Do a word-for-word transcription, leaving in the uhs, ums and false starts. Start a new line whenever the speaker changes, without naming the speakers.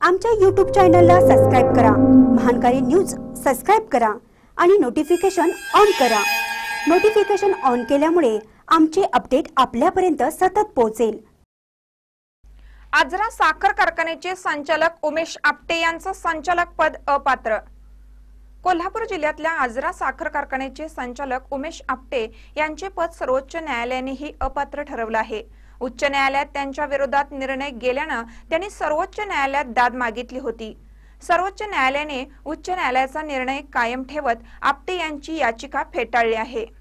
आमच्या यूट्यूब चॅनलला सबस्क्राइब करा, महानकारी न्यूज सबस्क्राइब करा आणि नोटिफिकेशन ऑन करा। नोटिफिकेशन ऑन केल्यामुळे आमचे अपडेट आपल्यापर्यंत सतत पोहोचेल।
आजरा साखर कारखान्याचे संचालक उमेश आपटे यांचं संचालक पद अपात्र। कोल्हापूर जिल्ह्यातल्या आजरा साखर कारखान्याचे संचालक उमेश आपटे यांचे पद सर्वोच्च न्यायालयानेही अपात्र ठरवलं आहे। उच्च न्यायालयात त्यांच्या विरोधात निर्णय गेल्यानं त्यांनी सर्वोच्च न्यायालयात दाद मागितली होती। सर्वोच्च न्यायालयाने उच्च न्यायालयाचा निर्णय कायम ठेवत आपटे यांची याचिका फेटाळली आहे।